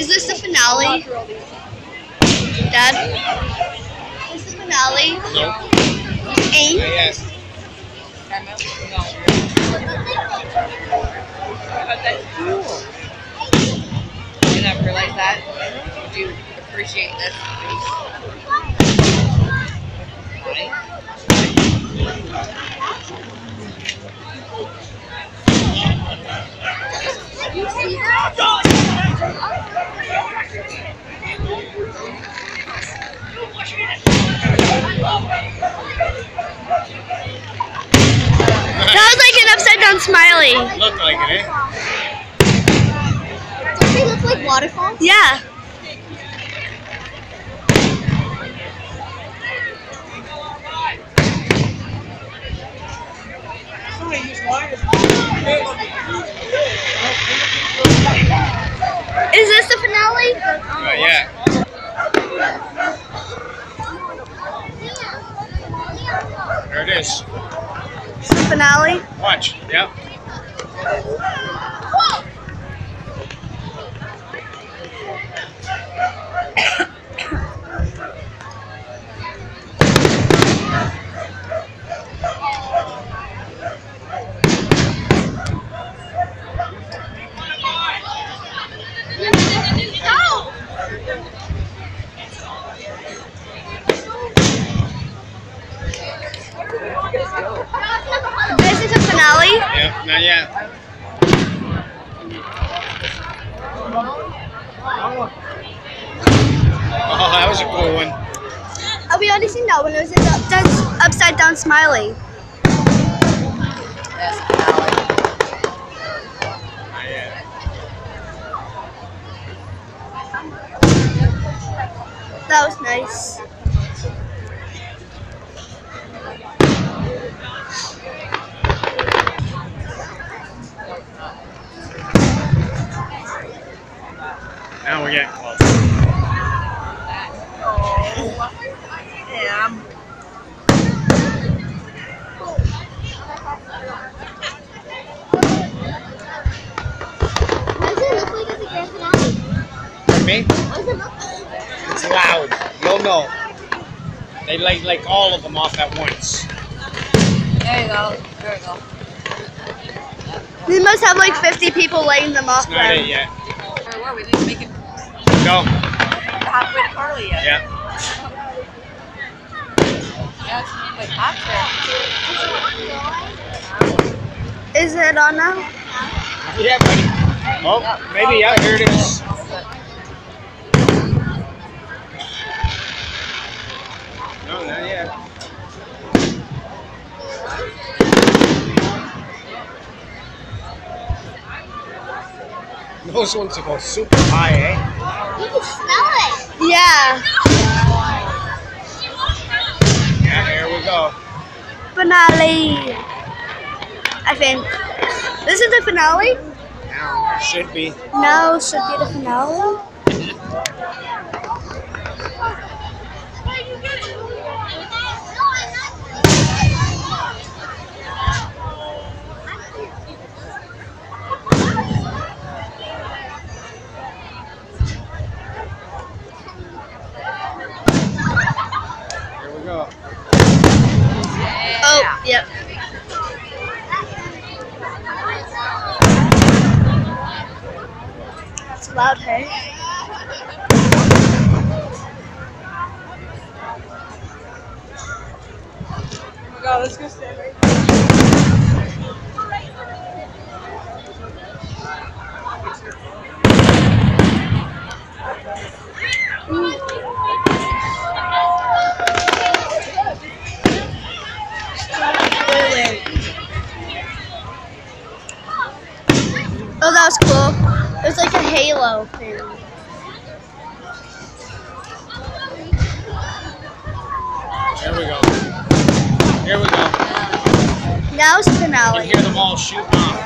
Is this the finale? Dad? Is this the finale? No. Ain't? Yes. No. That's cool. I did not realize that. You do appreciate this. You see that? That was like an upside down smiley. Looked like it, eh? Don't they look like waterfalls? Yeah. Is this the finale? Yeah. There it is. Is the finale? Watch. Yep. This is the finale? Yeah, not yet. Oh, that was a cool one. Oh, we already seen that one. It was an upside down smiley. That's finale. Not yet. That was nice. Now we're getting close. Yeah. What does it look like at the grand finale? Me? What does it look like? It's loud. You'll know. They like all of them off at once. There you go. There you go. They must have like 50 people laying them off It's not it them. yet. Where were we? Didn't make it Go. halfway to Carly yet. Yeah. Yeah, it's like hot Is it on now? Yeah, buddy. Oh, maybe. Yeah, here it is. No, not yet. Those ones go super high, eh? You can smell it. Yeah. Yeah, here we go. Finale. I think. This is the finale? Now, should be. No, should be the finale. Here we go. Oh, yep. It's loud, hey? Oh my god, let's go stand right Oh, that was cool. It was like a halo thing. Here we go. Here we go. Now it's the You finale. hear them all shooting off.